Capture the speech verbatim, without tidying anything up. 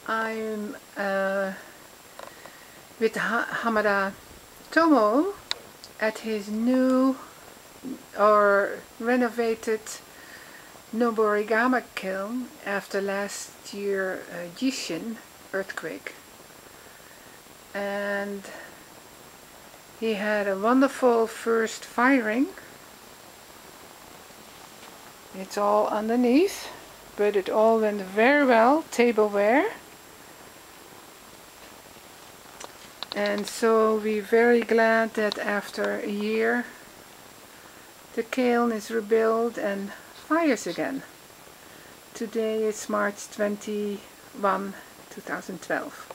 I'm uh, with ha Hamada Tomo at his new or renovated Noborigama kiln after last year uh, Jishin earthquake, and he had a wonderful first firing. It's all underneath, but it all went very well, tableware. And so we're very glad that after a year the kiln is rebuilt and fires again. Today is March twenty-first, two thousand twelve.